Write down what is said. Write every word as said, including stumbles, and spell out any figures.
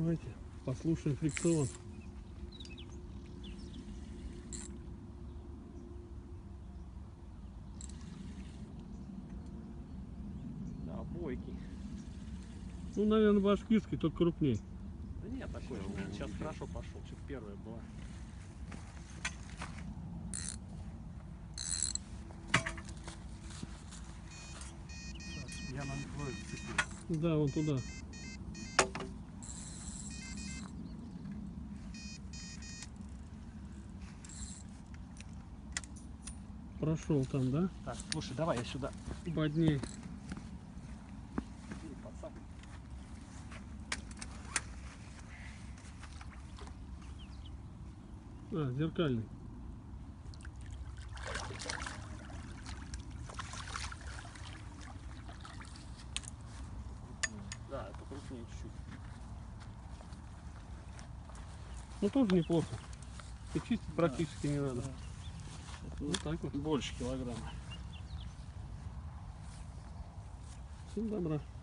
Давайте послушаем фрикцион. Да, бойкий. Ну, наверное, башкирский, только крупнее. Да нет, такой же, наверное, сейчас хорошо пошел. Чуть первая была. Я на твой зацепил. Да, вон туда. Прошел там, да? Так, слушай, давай я сюда. Бодней. А, зеркальный. Да, это крупнее чуть-чуть. Ну, тоже неплохо. И чистить практически не надо. Да. Вот так вот. Больше килограмма. Всем добра.